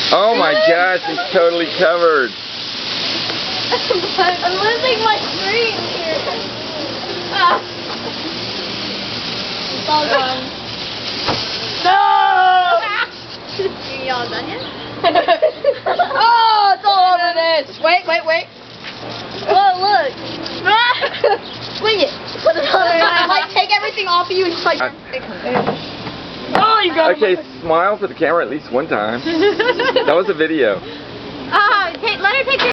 Oh my gosh, it's totally covered. I'm losing my screen here. It's all gone. No! You all done yet? Oh, it's all over this. Wait. Whoa, look. Swing it. Put it on there. Like, take everything off of you and just like... Oh, you got Okay, smile for the camera at least one time. That was a video. Let her take your...